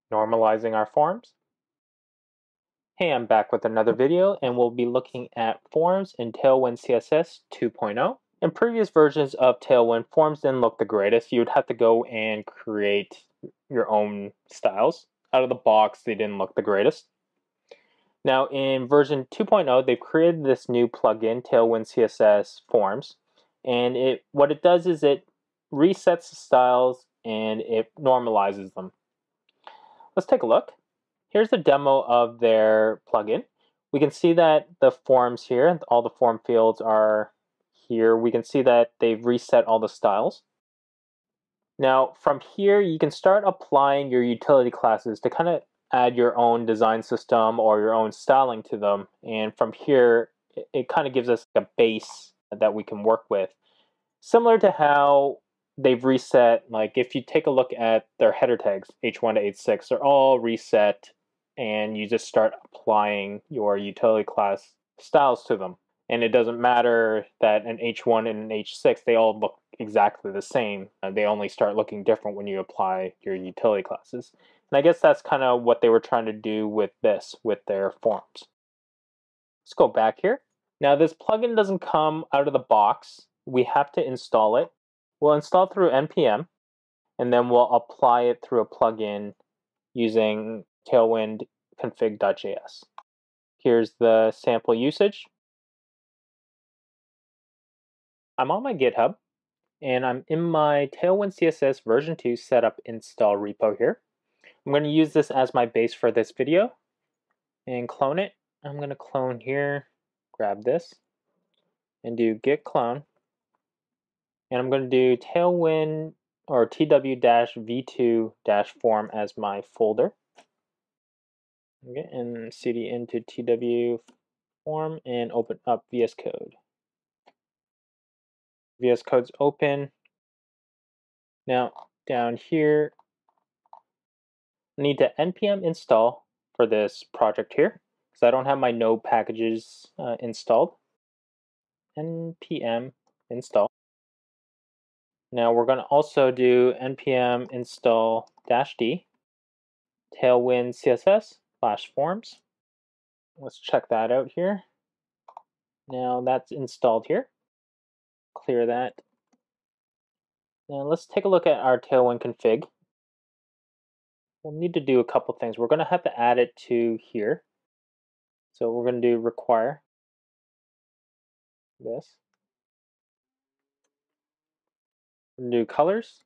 normalizing our forms. Hey, I'm back with another video, and we'll be looking at forms in Tailwind CSS 2.0. In previous versions of Tailwind, forms didn't look the greatest. You would have to go and create your own styles. Out of the box, they didn't look the greatest. Now in version 2.0, they've created this new plugin, Tailwind CSS Forms, and what it does is it resets the styles and it normalizes them. Let's take a look. Here's the demo of their plugin. We can see that the forms here, all the form fields are here. We can see that they've reset all the styles. Now from here, you can start applying your utility classes to kind of add your own design system or your own styling to them. And from here, it kind of gives us a base that we can work with. Similar to how they've reset, like if you take a look at their header tags, H1 to H6, they're all reset and you just start applying your utility class styles to them. And it doesn't matter that an H1 and an H6, they all look exactly the same. They only start looking different when you apply your utility classes. And I guess that's kind of what they were trying to do with this, with their forms. Let's go back here. Now this plugin doesn't come out of the box. We have to install it. We'll install through npm, and then we'll apply it through a plugin using Tailwind config.js. Here's the sample usage. I'm on my GitHub, and I'm in my Tailwind CSS version 2 setup install repo here. I'm going to use this as my base for this video and clone it. I'm going to clone here, grab this, and do git clone. And I'm going to do Tailwind or tw-v2-form as my folder. Okay, and cd into tw form and open up VS Code. VS Code's open. Now down here, I need to npm install for this project here because I don't have my node packages installed. npm install. Now we're going to also do npm install -d tailwind css/forms. Let's check that out here. Now that's installed here. Clear that. Now let's take a look at our Tailwind config. We'll need to do a couple things. We're going to have to add it to here. So we're going to do require this. We're going to do colors.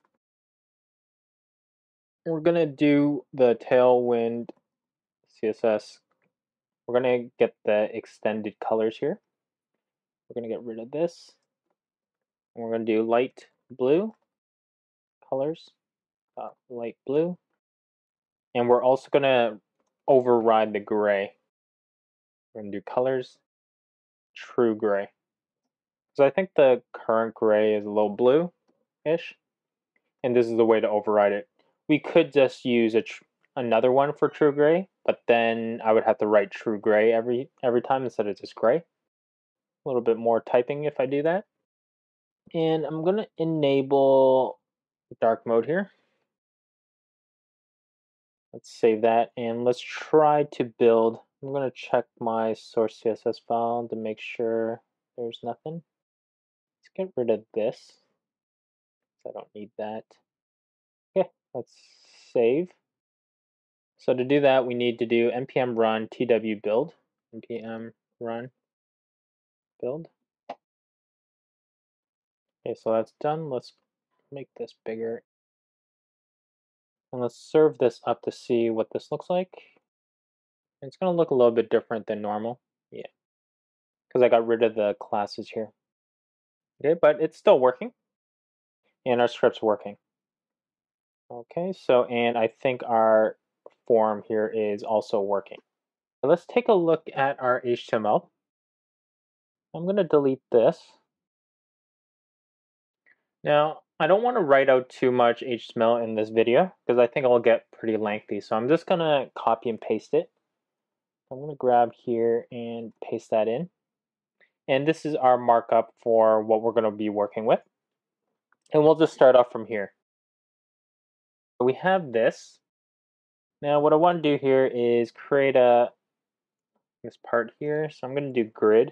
We're going to do the Tailwind CSS. We're going to get the extended colors here. We're going to get rid of this. And we're going to do light blue colors, light blue. And we're also going to override the gray. We're going to do colors, true gray. So I think the current gray is a little blue-ish. And this is the way to override it. We could just use another one for true gray, but then I would have to write true gray every time instead of just gray. A little bit more typing if I do that. And I'm going to enable dark mode here. Let's save that and let's try to build. I'm going to check my source CSS file to make sure there's nothing. Let's get rid of this. I don't need that. Okay, let's save. So to do that, we need to do npm run tw build. npm run build. Okay, so that's done. Let's make this bigger. And let's serve this up to see what this looks like. It's going to look a little bit different than normal. Yeah, because I got rid of the classes here. Okay, but it's still working. And our script's working. Okay, so, and I think our form here is also working. Let's take a look at our HTML. I'm going to delete this. Now, I don't want to write out too much HTML in this video because I think it'll get pretty lengthy. So I'm just going to copy and paste it. I'm going to grab here and paste that in. And this is our markup for what we're going to be working with. And we'll just start off from here. We have this. Now what I want to do here is create this part here. So I'm going to do grid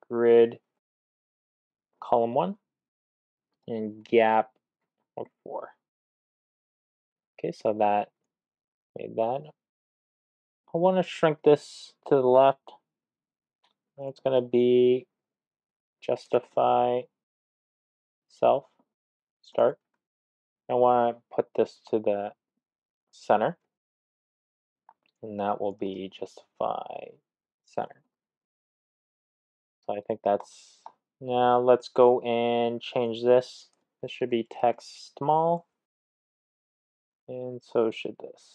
column 1 and gap of 4. Okay, so that made that. I want to shrink this to the left. It's going to be justify self start. I want to put this to the center, and that will be justify center. So I think that's, now let's go and change this. This should be text small, and so should this.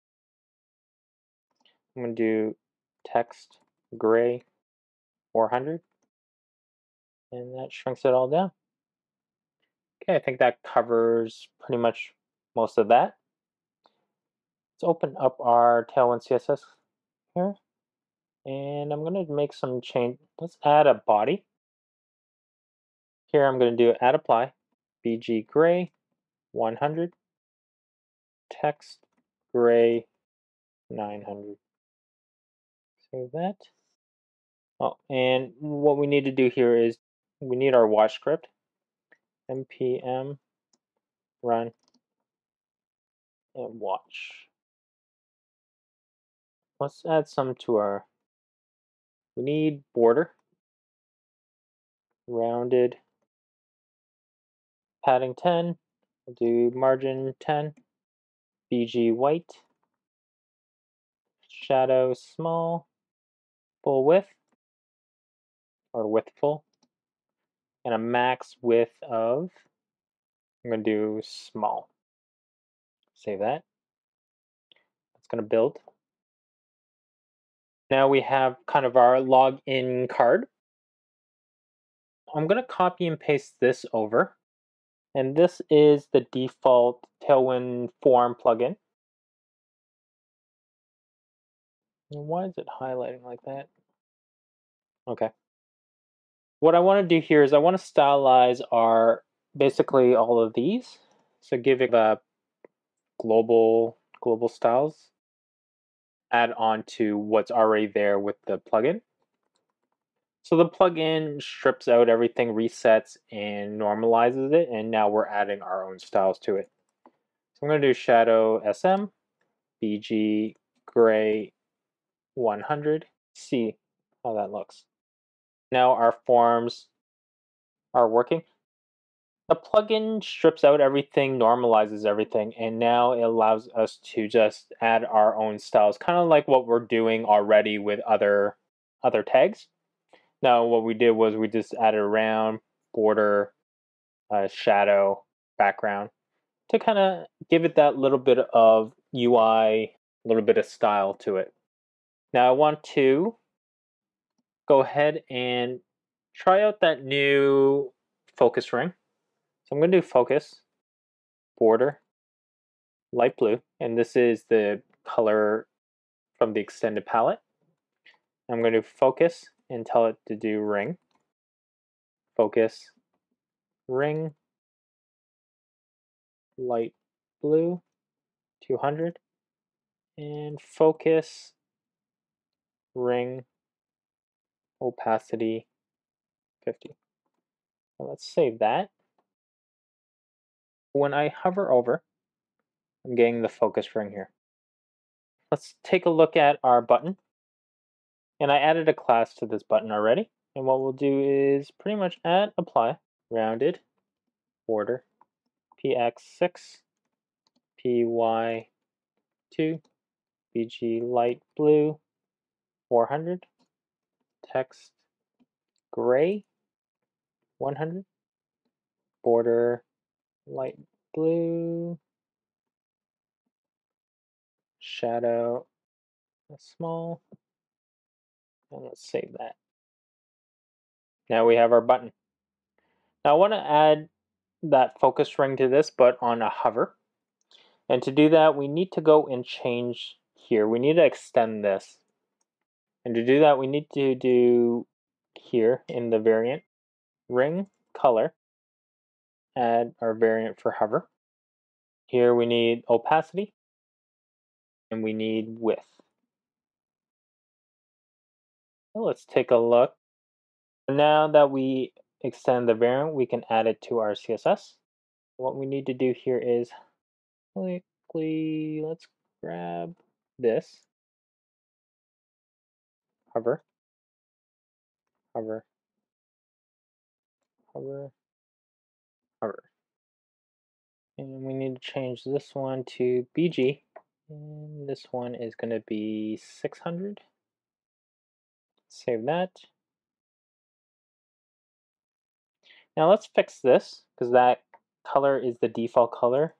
I'm going to do text gray 400, and that shrinks it all down. Okay, I think that covers pretty much most of that. Let's open up our Tailwind CSS here, and I'm going to make some change. Let's add a body. Here I'm going to do add apply, BG gray 100, text gray 900. Save that. Oh, and what we need to do here is we need our watch script, npm run and watch. Let's add some to our, we need border, rounded, padding 10, we'll do margin 10, BG white, shadow small, full width, or width full, and a max width of, I'm going to do small. Save that. It's going to build. Now we have kind of our login card. I'm going to copy and paste this over. And this is the default Tailwind form plugin. And why is it highlighting like that? Okay. What I want to do here is I want to stylize our, basically all of these. So give it a global styles. Add on to what's already there with the plugin. So the plugin strips out everything, resets, and normalizes it, and now we're adding our own styles to it. So I'm going to do shadow SM, BG gray 100, see how that looks. Now our forms are working. The plugin strips out everything, normalizes everything, and now it allows us to just add our own styles, kind of like what we're doing already with other tags. Now what we did was we just added around, border, shadow, background to kind of give it that little bit of UI, a little bit of style to it. Now I want to go ahead and try out that new focus ring. So I'm going to do focus, border, light blue, and this is the color from the extended palette. I'm going to focus and tell it to do ring, focus, ring, light blue, 200, and focus, ring, opacity, 50. Now let's save that. When I hover over, I'm getting the focus ring here. Let's take a look at our button. And I added a class to this button already. And what we'll do is pretty much add apply, rounded, border, px6, py2, bg light blue, 400, text gray, 100, border light blue, shadow small, and let's save that. Now we have our button. Now I want to add that focus ring to this, but on a hover. And to do that, we need to go and change here. We need to extend this. And to do that, we need to do here in the variant, ring color, add our variant for hover. Here we need opacity, and we need width. So let's take a look. Now that we extend the variant, we can add it to our CSS. What we need to do here is quickly, let's grab this, hover, hover, hover, hover. And we need to change this one to BG. And this one is going to be 600. Save that. Now let's fix this because that color is the default color.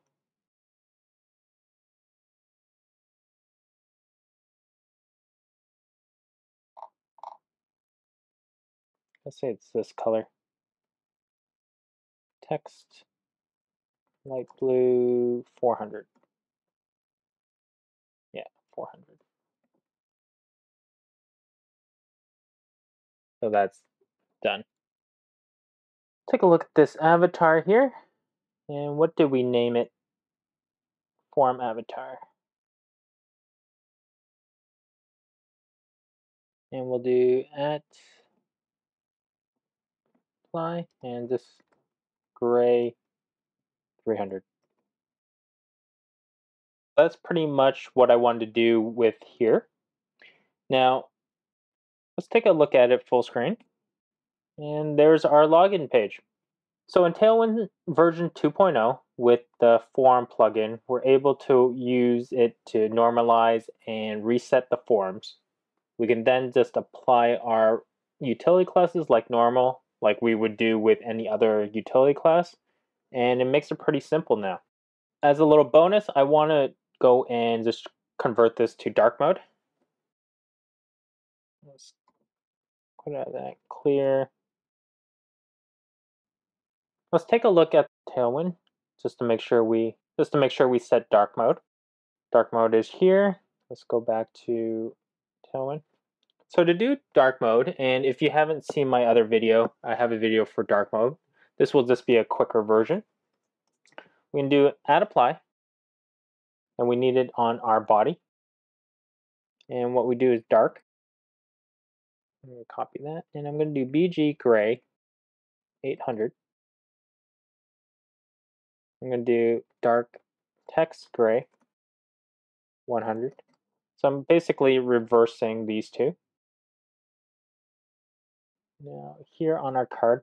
Let's say it's this color. Text, light blue, 400. Yeah, 400. So that's done. Take a look at this avatar here. And what did we name it? Form avatar. And we'll do at apply and this gray 300. That's pretty much what I wanted to do with here. Now, let's take a look at it full screen. And there's our login page. So in Tailwind version 2.0, with the form plugin, we're able to use it to normalize and reset the forms. We can then just apply our utility classes like normal, like we would do with any other utility class, and it makes it pretty simple now. As a little bonus, I want to go and just convert this to dark mode. Let's put out that clear. Let's take a look at Tailwind just to make sure we set dark mode. Dark mode is here. Let's go back to Tailwind. So to do dark mode, and if you haven't seen my other video, I have a video for dark mode. This will just be a quicker version. We can do add apply, and we need it on our body. And what we do is dark. I'm going to copy that, and I'm going to do BG gray 800. I'm going to do dark text gray 100. So I'm basically reversing these two. Now here on our card,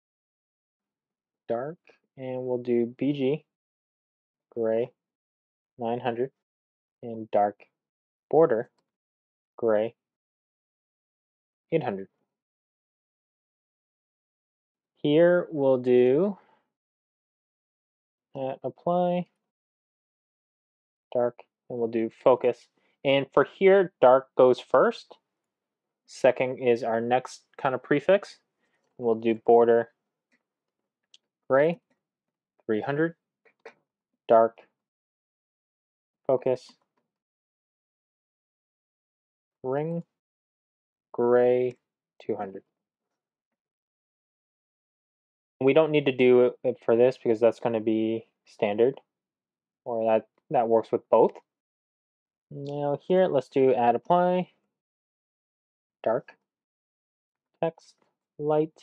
dark, and we'll do BG gray 900 and dark border gray 800. Here we'll do apply dark, and we'll do focus. And for here, dark goes first. Second is our next kind of prefix. We'll do border gray 300, dark focus ring gray 200. We don't need to do it for this because that's going to be standard, or that works with both. Now here, let's do add apply, dark, text, light,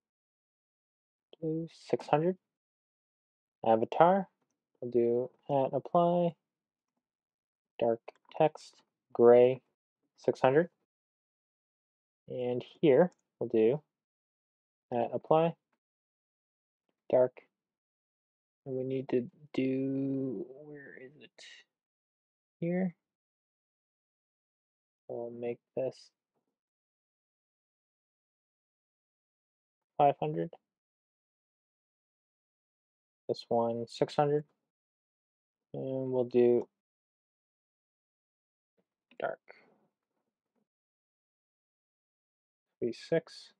blue, 600, avatar, we'll do add apply, dark text, gray, 600, and here we'll do add apply, dark, and we need to do, where is it? Here. We'll make this 500. This one 600. And we'll do dark. 36.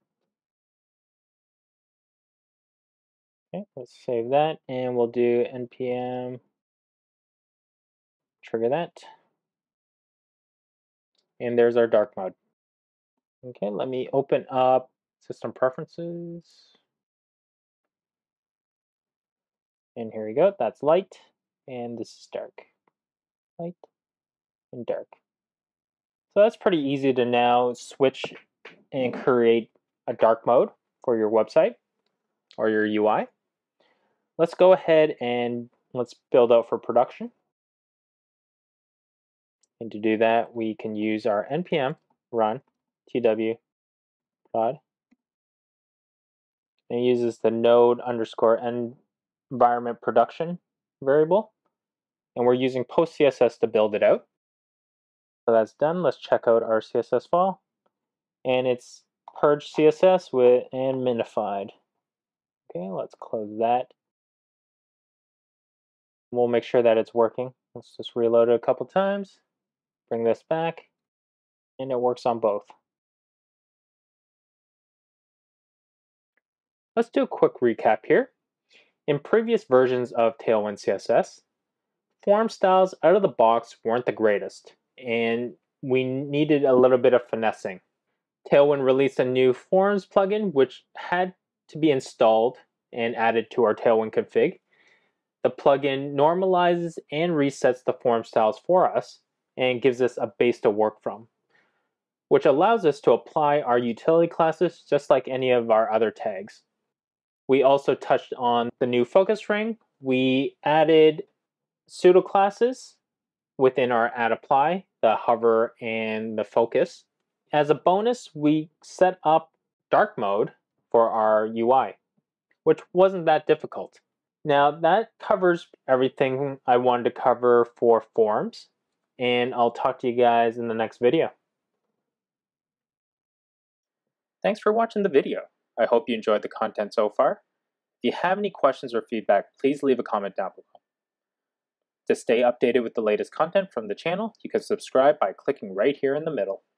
Okay, let's save that and we'll do npm trigger that. And there's our dark mode. Okay, let me open up system preferences. And here we go. That's light and this is dark. Light, and dark. So that's pretty easy to now switch and create a dark mode for your website or your UI. Let's go ahead and let's build out for production. And to do that, we can use our npm run tw prod. And it uses the node underscore environment production variable. And we're using post CSS to build it out. So that's done. Let's check out our CSS file. And it's purge CSS with and minified. Okay, let's close that. We'll make sure that it's working. Let's just reload it a couple times. Bring this back. And it works on both. Let's do a quick recap here. In previous versions of Tailwind CSS, form styles out of the box weren't the greatest, and we needed a little bit of finessing. Tailwind released a new forms plugin which had to be installed and added to our Tailwind config. The plugin normalizes and resets the form styles for us and gives us a base to work from, which allows us to apply our utility classes just like any of our other tags. We also touched on the new focus ring. We added pseudo classes within our add apply, the hover and the focus. As a bonus, we set up dark mode for our UI, which wasn't that difficult. Now that covers everything I wanted to cover for forms, and I'll talk to you guys in the next video. Thanks for watching the video. I hope you enjoyed the content so far. If you have any questions or feedback, please leave a comment down below. To stay updated with the latest content from the channel, you can subscribe by clicking right here in the middle.